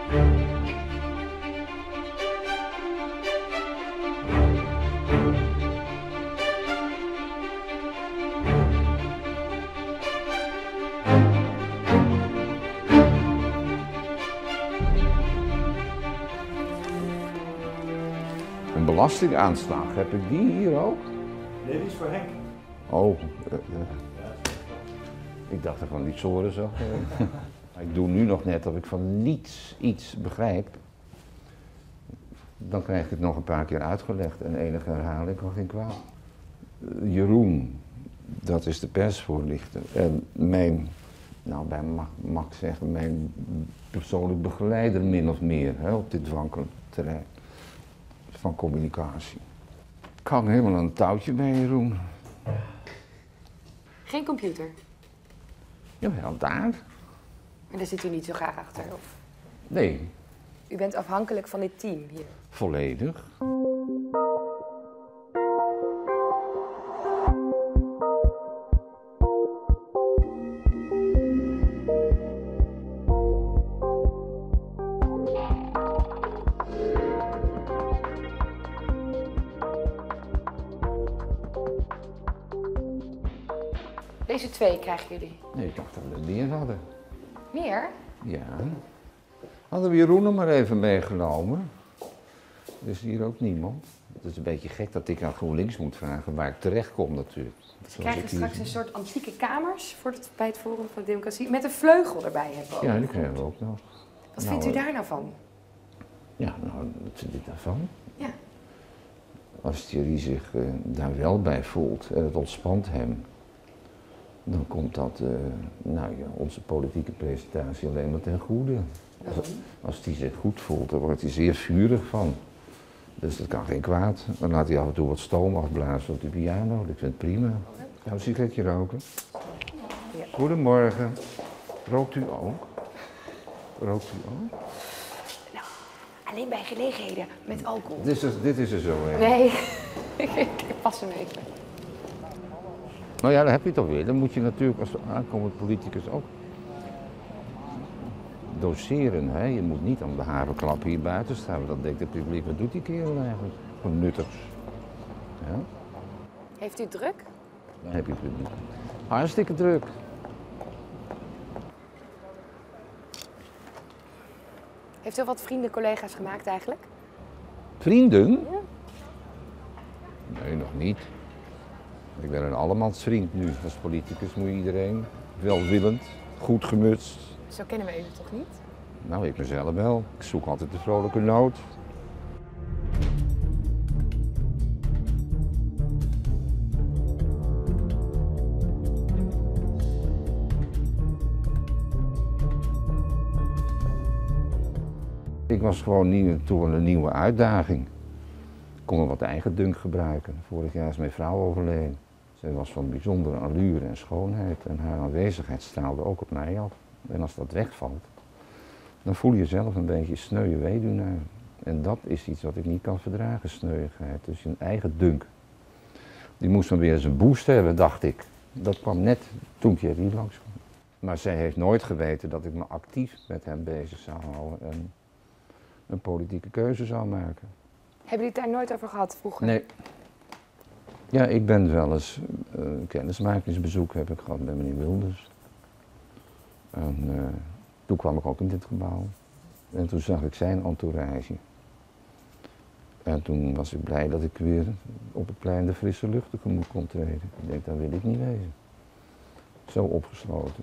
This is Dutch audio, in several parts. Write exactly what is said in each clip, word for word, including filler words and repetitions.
Een belastingaanslag, heb ik die hier ook? Nee, die is voor Henk. Oh, uh, uh. Ik dacht ervan niet zoren zo. Ik doe nu nog net of ik van niets iets begrijp. Dan krijg ik het nog een paar keer uitgelegd en enige herhaling kan geen kwaad. Uh, Jeroen, dat is de persvoorlichter. En mijn, nou bij mag, mag ik zeggen, mijn persoonlijk begeleider min of meer hè, op dit wankelterrein van communicatie. Ik hang helemaal aan een touwtje bij Jeroen. Geen computer? Jawel, daar. Maar daar zit u niet zo graag achter, of? Nee. U bent afhankelijk van dit team hier? Volledig. Deze twee krijgen jullie. Nee, ik dacht dat we meer hadden. Meer? Ja. Hadden we Jeroen er maar even meegenomen. Er is hier ook niemand. Het is een beetje gek dat ik aan GroenLinks moet vragen waar ik terecht kom natuurlijk. Ze krijgen straks een soort antieke kamers voor het, bij het Forum voor de Democratie. Met een vleugel erbij hebben we ook. Ja, die krijgen we ook nog. Wat nou, vindt u daar nou van? Ja, nou, wat vind ik daarvan? Ja. Als Thierry zich uh, daar wel bij voelt en het ontspant hem, dan komt dat uh, nou ja, onze politieke presentatie alleen maar ten goede. Als, als hij zich goed voelt, dan wordt hij zeer vurig van. Dus dat kan geen kwaad. Dan laat hij af en toe wat stoom afblazen op de piano. Ik vind het prima. Ja, een sigaretje roken. Ja. Goedemorgen. Rookt u ook? Rookt u ook? Nou, alleen bij gelegenheden met alcohol. Dit is er, dit is er zo een. Nee, ik pas hem even. Nou ja, dan heb je het toch weer. Dan moet je natuurlijk als aankomend politicus ook doseren. Hè? Je moet niet aan de haverklap hier buiten staan. Dat denkt het publiek, wat doet die kerel eigenlijk? Gewoon nuttigs. Ja? Heeft u druk? Dan heb je het publiek. Hartstikke druk. Heeft u al wat vrienden, collega's gemaakt eigenlijk? Vrienden? Ja. Nee, nog niet. Ik ben een allemansvriend nu. Als politicus moet je iedereen welwillend, goed gemutst. Zo kennen we u toch niet? Nou, ik mezelf wel. Ik zoek altijd de vrolijke noot. Ik was gewoon niet toe aan een nieuwe uitdaging. Ik kon wel wat eigen dunk gebruiken. Vorig jaar is mijn vrouw overleden. Zij was van bijzondere allure en schoonheid en haar aanwezigheid straalde ook op mij af. En als dat wegvalt, dan voel je jezelf een beetje sneuwe weduwnaar. En dat is iets wat ik niet kan verdragen, sneuigheid. Dus een eigen dunk. Die moest dan weer eens een boost hebben, dacht ik. Dat kwam net toen Thierry langskwam. Maar zij heeft nooit geweten dat ik me actief met hem bezig zou houden en een politieke keuze zou maken. Hebben jullie het daar nooit over gehad vroeger? Nee. Ja, ik ben wel eens uh, een kennismakingsbezoek heb ik gehad bij meneer Wilders. En uh, toen kwam ik ook in dit gebouw. En toen zag ik zijn entourage. En toen was ik blij dat ik weer op het plein de frisse lucht tegemoet kon treden. Ik denk, dat wil ik niet wezen. Zo opgesloten.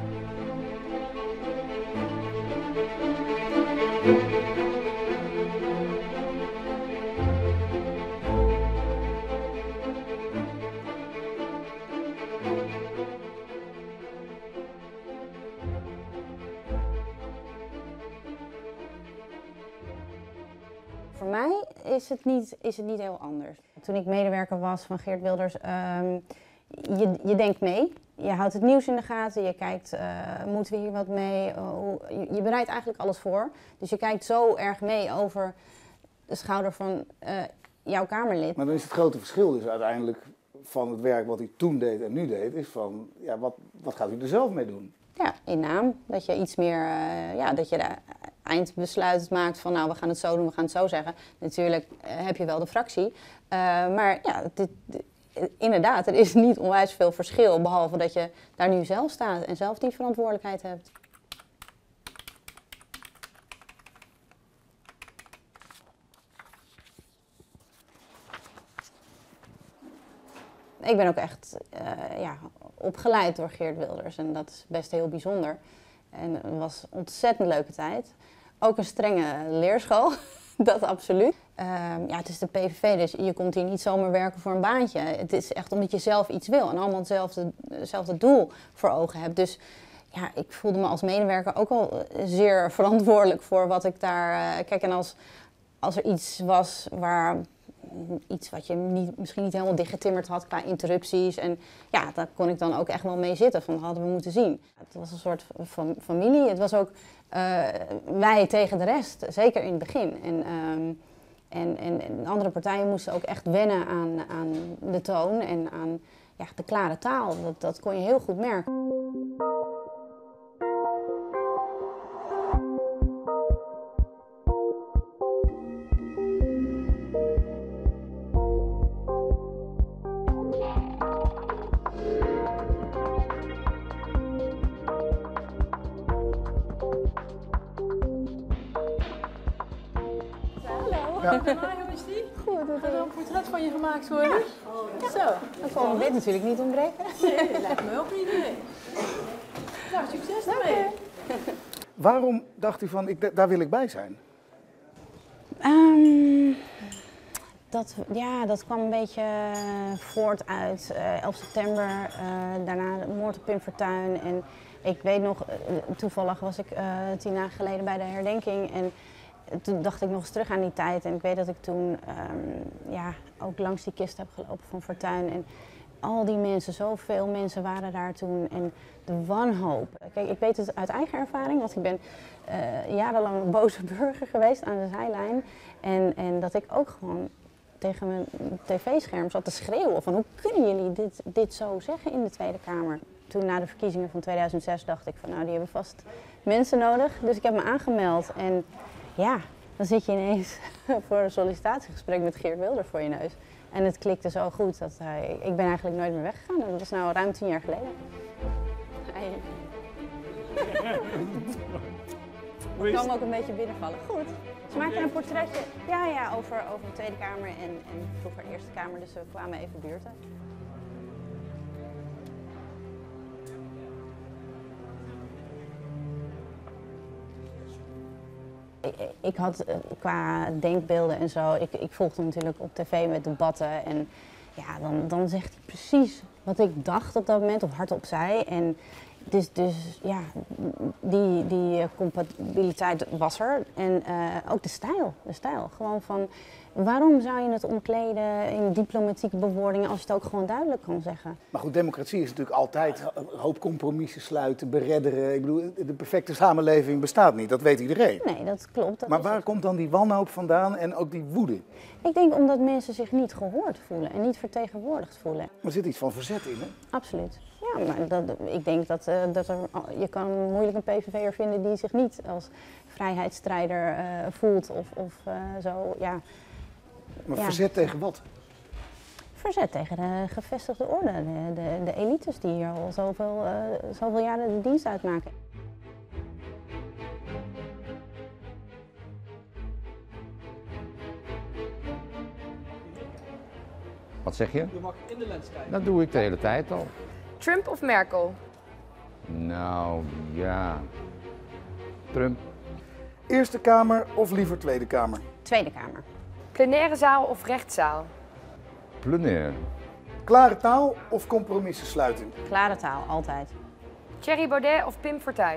Voor mij is het niet, is het niet heel anders. Toen ik medewerker was van Geert Wilders, um, je, je denkt mee. Je houdt het nieuws in de gaten, je kijkt, uh, moeten we hier wat mee? Uh, je, je bereidt eigenlijk alles voor. Dus je kijkt zo erg mee over de schouder van uh, jouw Kamerlid. Maar dan is het grote verschil dus uiteindelijk van het werk wat hij toen deed en nu deed, is van, ja, wat, wat gaat u er zelf mee doen? Ja, in naam. Dat je iets meer, uh, ja, dat je daar eindbesluit maakt van nou, we gaan het zo doen, we gaan het zo zeggen. Natuurlijk uh, heb je wel de fractie. Uh, maar ja, dit, dit, inderdaad, er is niet onwijs veel verschil, behalve dat je daar nu zelf staat en zelf die verantwoordelijkheid hebt. Ik ben ook echt uh, ja, opgeleid door Geert Wilders en dat is best heel bijzonder. En het was een ontzettend leuke tijd. Ook een strenge leerschool, dat absoluut. Uh, ja, het is de P V V, dus je komt hier niet zomaar werken voor een baantje. Het is echt omdat je zelf iets wil en allemaal hetzelfde, hetzelfde doel voor ogen hebt. Dus ja, ik voelde me als medewerker ook al zeer verantwoordelijk voor wat ik daar... Uh, kijk, en als, als er iets was waar... Iets wat je niet, misschien niet helemaal dichtgetimmerd had qua interrupties. En ja, daar kon ik dan ook echt wel mee zitten. Van, dat hadden we moeten zien. Het was een soort van familie. Het was ook uh, wij tegen de rest. Zeker in het begin. En, um, en, en, en andere partijen moesten ook echt wennen aan, aan de toon. En aan ja, de klare taal. Dat, dat kon je heel goed merken. Ja. Hoe is die? Goed, dat Gaat er ook een portret van je gemaakt worden? Ja. Zo. Dan kon dit natuurlijk niet ontbreken. Nee, dat lijkt me ook niet. Nee. Nou, succes daarmee. Waarom dacht u van, ik, daar wil ik bij zijn? Um, dat, ja, dat kwam een beetje voort uit uh, elf september, uh, daarna de moord op Pim Fortuyn. En ik weet nog, uh, toevallig was ik uh, tien dagen geleden bij de herdenking. En toen dacht ik nog eens terug aan die tijd en ik weet dat ik toen um, ja, ook langs die kist heb gelopen van Fortuyn. En al die mensen, zoveel mensen waren daar toen en de wanhoop. Kijk, ik weet het uit eigen ervaring, want ik ben uh, jarenlang een boze burger geweest aan de zijlijn. En, en dat ik ook gewoon tegen mijn tv-scherm zat te schreeuwen van hoe kunnen jullie dit, dit zo zeggen in de Tweede Kamer. Toen na de verkiezingen van tweeduizend zes dacht ik van nou, die hebben vast mensen nodig. Dus ik heb me aangemeld en ja, dan zit je ineens voor een sollicitatiegesprek met Geert Wilders voor je neus. En het klikte zo goed dat hij, ik ben eigenlijk nooit meer weggegaan. En dat is nou ruim tien jaar geleden. Hij... Ik kwam ook een beetje binnenvallen. Goed. Ze maakten een portretje ja, ja, over, over de Tweede Kamer en, en vroeger Eerste Kamer, dus we kwamen even buurten. Ik, ik had qua denkbeelden en zo, ik, ik volgde natuurlijk op tv met debatten en ja, dan, dan zegt hij precies wat ik dacht op dat moment of hardop zei. En dus, dus ja, die, die compatibiliteit was er en uh, ook de stijl, de stijl. Gewoon van, waarom zou je het omkleden in diplomatieke bewoordingen als je het ook gewoon duidelijk kan zeggen? Maar goed, democratie is natuurlijk altijd een hoop compromissen sluiten, beredderen. Ik bedoel, de perfecte samenleving bestaat niet, dat weet iedereen. Nee, dat klopt. Dat maar waar het. komt dan die wanhoop vandaan en ook die woede? Ik denk omdat mensen zich niet gehoord voelen en niet vertegenwoordigd voelen. Maar er zit iets van verzet in, hè? Absoluut. Ja, maar dat, ik denk dat, uh, dat er, je kan moeilijk een P V V'er vinden die zich niet als vrijheidsstrijder uh, voelt of, of uh, zo, ja. Maar ja. verzet tegen wat? Verzet tegen de gevestigde orde, de, de, de elites die hier al zoveel, uh, zoveel jaren de dienst uitmaken. Wat zeg je? Je mag in de lens kijken. Dat doe ik de hele tijd al. Trump of Merkel? Nou, ja. Trump. Eerste Kamer of liever Tweede Kamer? Tweede Kamer. Plenaire zaal of rechtszaal? Plenaire. Klare taal of compromissen sluiten? Klare taal, altijd. Thierry Baudet of Pim Fortuyn?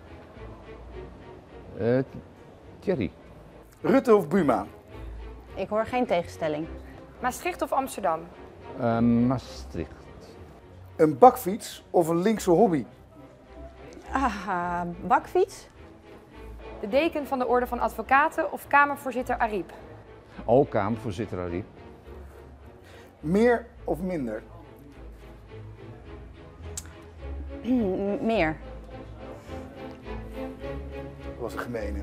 Uh, Thierry. Rutte of Buma? Ik hoor geen tegenstelling. Maastricht of Amsterdam? Uh, Maastricht. Een bakfiets of een linkse hobby? Ah, bakfiets. De deken van de Orde van Advocaten of Kamervoorzitter Ariep? Oh, Kamervoorzitter Ariep. Meer of minder? Meer. Wat was een gemene.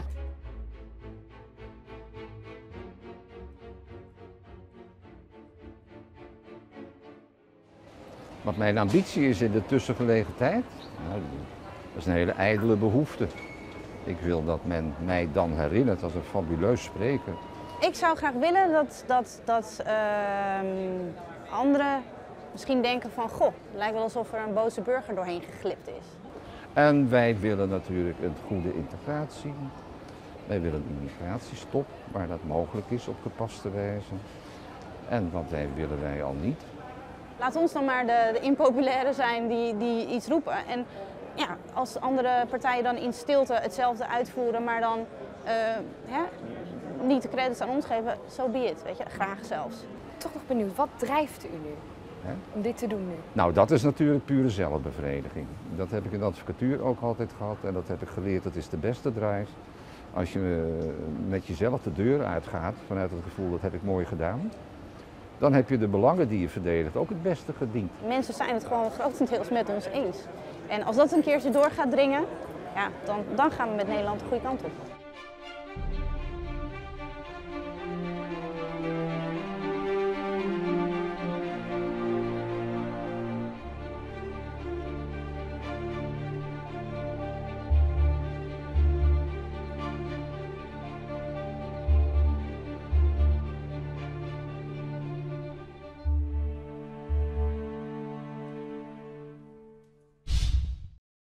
Wat mijn ambitie is in de tussengelegen tijd, nou, dat is een hele ijdele behoefte. Ik wil dat men mij dan herinnert als een fabuleus spreker. Ik zou graag willen dat, dat, dat uh, anderen misschien denken van, goh, het lijkt wel alsof er een boze burger doorheen geglipt is. En wij willen natuurlijk een goede integratie. Wij willen een immigratiestop, waar dat mogelijk is op gepaste wijze. En wat wij willen wij al niet. Laat ons dan maar de, de impopulaire zijn die, die iets roepen. En ja, als andere partijen dan in stilte hetzelfde uitvoeren, maar dan uh, ja, niet de credits aan ons geven, so be it, weet je, graag zelfs. Toch nog benieuwd, wat drijft u nu Hè? om dit te doen nu? Nou, dat is natuurlijk pure zelfbevrediging. Dat heb ik in de advocatuur ook altijd gehad en dat heb ik geleerd, dat is de beste drive. Als je met jezelf de deur uitgaat, vanuit het gevoel dat heb ik mooi gedaan, dan heb je de belangen die je verdedigt ook het beste gediend. Mensen zijn het gewoon grotendeels met ons eens. En als dat een keertje door gaat dringen, ja, dan, dan gaan we met Nederland de goede kant op.